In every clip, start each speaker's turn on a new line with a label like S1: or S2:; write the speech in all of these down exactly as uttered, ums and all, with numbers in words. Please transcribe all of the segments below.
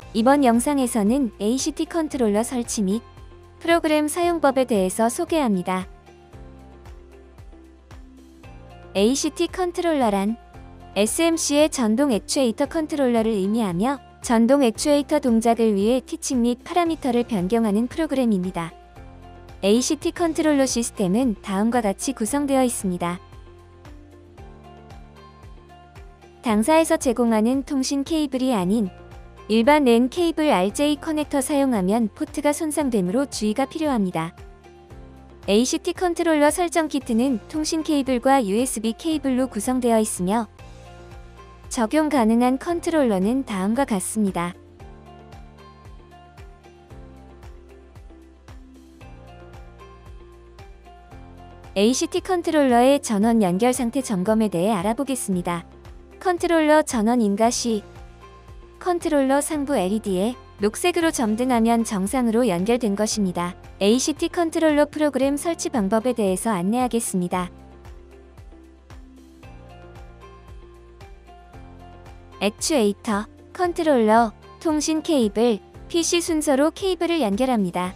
S1: 이번 영상에서는 에이씨티 컨트롤러 설치 및 프로그램 사용법에 대해서 소개합니다. 에이씨티 컨트롤러란 에스엠씨의 전동 액추에이터 컨트롤러를 의미하며 전동 액추에이터 동작을 위해 티칭 및 파라미터를 변경하는 프로그램입니다. 에이씨티 컨트롤러 시스템은 다음과 같이 구성되어 있습니다. 당사에서 제공하는 통신 케이블이 아닌 일반 랜 케이블 알제이 커넥터 사용하면 포트가 손상되므로 주의가 필요합니다. 에이씨티 컨트롤러 설정 키트는 통신 케이블과 유에스비 케이블로 구성되어 있으며 적용 가능한 컨트롤러는 다음과 같습니다. 에이씨티 컨트롤러의 전원 연결 상태 점검에 대해 알아보겠습니다. 컨트롤러 전원 인가 시 컨트롤러 상부 엘이디에 녹색으로 점등하면 정상으로 연결된 것입니다. 에이씨티 컨트롤러 프로그램 설치 방법에 대해서 안내하겠습니다. 액추에이터, 컨트롤러, 통신 케이블, 피씨 순서로 케이블을 연결합니다.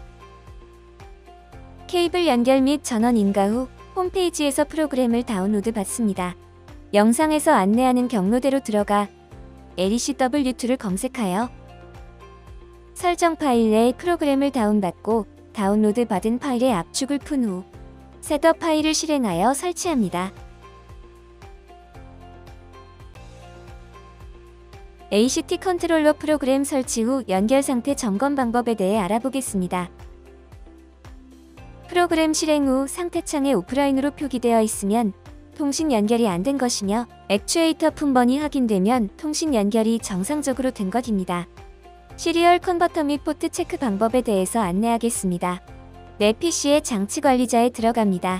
S1: 케이블 연결 및 전원 인가 후 홈페이지에서 프로그램을 다운로드 받습니다. 영상에서 안내하는 경로대로 들어가 엘이씨더블유이를 검색하여 설정 파일 내 프로그램을 다운받고 다운로드 받은 파일의 압축을 푼 후 셋업 파일을 실행하여 설치합니다. 에이씨티 컨트롤러 프로그램 설치 후 연결 상태 점검 방법에 대해 알아보겠습니다. 프로그램 실행 후 상태창에 오프라인으로 표기되어 있으면 통신 연결이 안 된 것이며 액추에이터 품번이 확인되면 통신 연결이 정상적으로 된 것입니다. 시리얼 컨버터 및 포트 체크 방법에 대해서 안내하겠습니다. 내 피씨의 장치 관리자에 들어갑니다.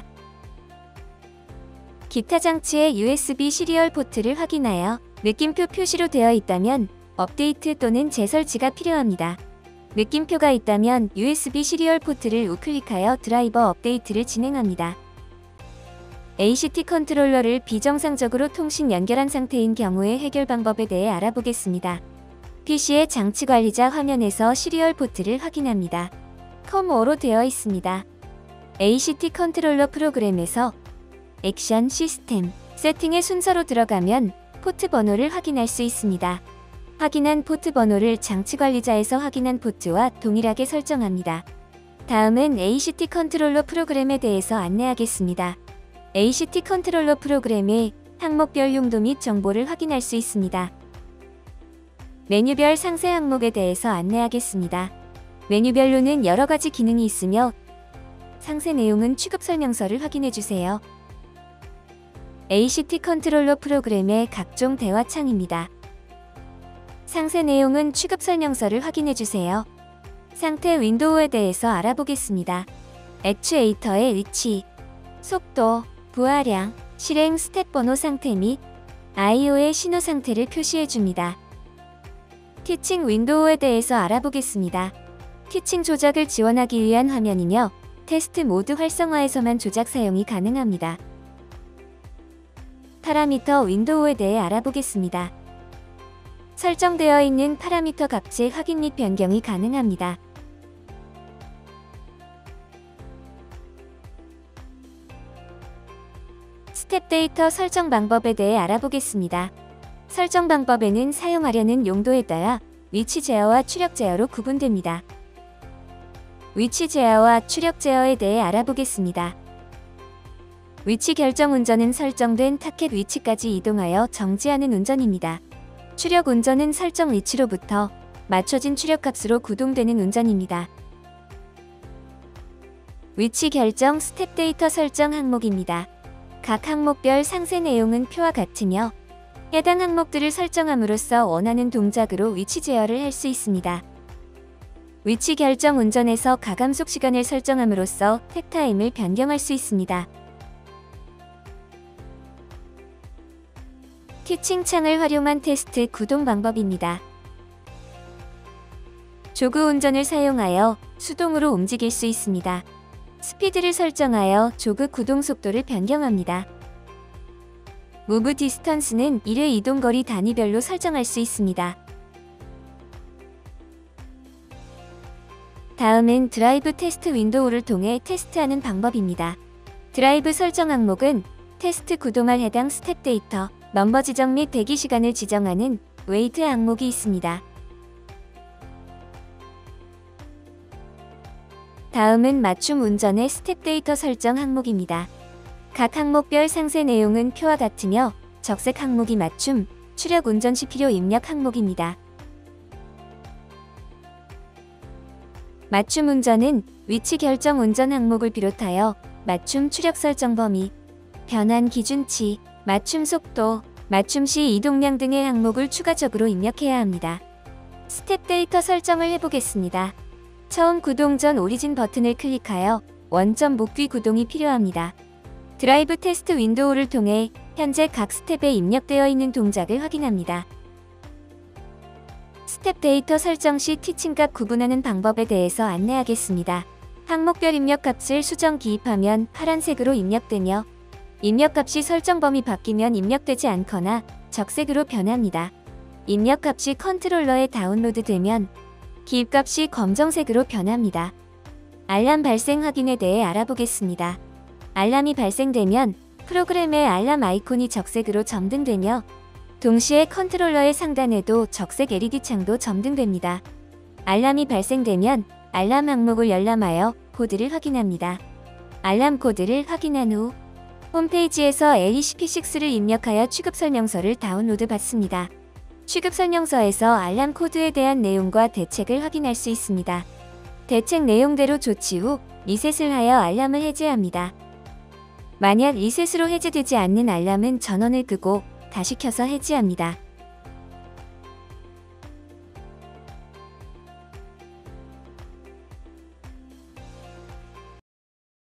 S1: 기타 장치의 유에스비 시리얼 포트를 확인하여 느낌표 표시로 되어 있다면 업데이트 또는 재설치가 필요합니다. 느낌표가 있다면 유에스비 시리얼 포트를 우클릭하여 드라이버 업데이트를 진행합니다. 에이씨티 컨트롤러를 비정상적으로 통신 연결한 상태인 경우의 해결 방법에 대해 알아보겠습니다. 피씨의 장치 관리자 화면에서 시리얼 포트를 확인합니다. 컴오로 되어 있습니다. 에이씨티 컨트롤러 프로그램에서 액션 시스템 세팅의 순서로 들어가면 포트 번호를 확인할 수 있습니다. 확인한 포트 번호를 장치 관리자에서 확인한 포트와 동일하게 설정합니다. 다음은 에이씨티 컨트롤러 프로그램에 대해서 안내하겠습니다. 에이씨티 컨트롤러 프로그램의 항목별 용도 및 정보를 확인할 수 있습니다. 메뉴별 상세 항목에 대해서 안내하겠습니다. 메뉴별로는 여러 가지 기능이 있으며 상세 내용은 취급 설명서를 확인해주세요. 에이씨티 컨트롤러 프로그램의 각종 대화 창입니다. 상세 내용은 취급 설명서를 확인해주세요. 상태 윈도우에 대해서 알아보겠습니다. 액추에이터의 위치, 속도, 부하량, 실행 스텝 번호 상태 및 아이오의 신호 상태를 표시해줍니다. 티칭 윈도우에 대해서 알아보겠습니다. 티칭 조작을 지원하기 위한 화면이며 테스트 모드 활성화에서만 조작 사용이 가능합니다. 파라미터 윈도우에 대해 알아보겠습니다. 설정되어 있는 파라미터 값의 확인 및 변경이 가능합니다. 스텝 데이터 설정 방법에 대해 알아보겠습니다. 설정 방법에는 사용하려는 용도에 따라 위치 제어와 출력 제어로 구분됩니다. 위치 제어와 출력 제어에 대해 알아보겠습니다. 위치 결정 운전은 설정된 타켓 위치까지 이동하여 정지하는 운전입니다. 출력 운전은 설정 위치로부터 맞춰진 출력값으로 구동되는 운전입니다. 위치 결정 스텝 데이터 설정 항목입니다. 각 항목별 상세 내용은 표와 같으며 해당 항목들을 설정함으로써 원하는 동작으로 위치 제어를 할 수 있습니다. 위치 결정 운전에서 가감속 시간을 설정함으로써 택타임을 변경할 수 있습니다. 티칭 창을 활용한 테스트 구동 방법입니다. 조그 운전을 사용하여 수동으로 움직일 수 있습니다. 스피드를 설정하여 조그 구동 속도를 변경합니다. 무브 디스턴스는 일 회 이동거리 단위별로 설정할 수 있습니다. 다음은 드라이브 테스트 윈도우를 통해 테스트하는 방법입니다. 드라이브 설정 항목은 테스트 구동할 해당 스텝 데이터, 넘버 지정 및 대기 시간을 지정하는 웨이트 항목이 있습니다. 다음은 맞춤 운전의 스텝 데이터 설정 항목입니다. 각 항목별 상세 내용은 표와 같으며 적색 항목이 맞춤, 추력 운전 시 필요 입력 항목입니다. 맞춤 운전은 위치 결정 운전 항목을 비롯하여 맞춤 추력 설정 범위, 변환 기준치, 맞춤 속도, 맞춤 시 이동량 등의 항목을 추가적으로 입력해야 합니다. 스텝 데이터 설정을 해보겠습니다. 처음 구동 전 오리진 버튼을 클릭하여 원점 목뒤 구동이 필요합니다. 드라이브 테스트 윈도우를 통해 현재 각 스텝에 입력되어 있는 동작을 확인합니다. 스텝 데이터 설정 시 티칭값 구분하는 방법에 대해서 안내하겠습니다. 항목별 입력값을 수정 기입하면 파란색으로 입력되며 입력값이 설정 범위 바뀌면 입력되지 않거나 적색으로 변합니다. 입력값이 컨트롤러에 다운로드되면 기입값이 검정색으로 변합니다. 알람 발생 확인에 대해 알아보겠습니다. 알람이 발생되면 프로그램의 알람 아이콘이 적색으로 점등되며 동시에 컨트롤러의 상단에도 적색 엘이디 창도 점등됩니다. 알람이 발생되면 알람 항목을 열람하여 코드를 확인합니다. 알람 코드를 확인한 후 홈페이지에서 엘이씨피 식스를 입력하여 취급 설명서를 다운로드 받습니다. 취급 설명서에서 알람 코드에 대한 내용과 대책을 확인할 수 있습니다. 대책 내용대로 조치 후 리셋을 하여 알람을 해제합니다. 만약 리셋으로 해제되지 않는 알람은 전원을 끄고 다시 켜서 해지합니다.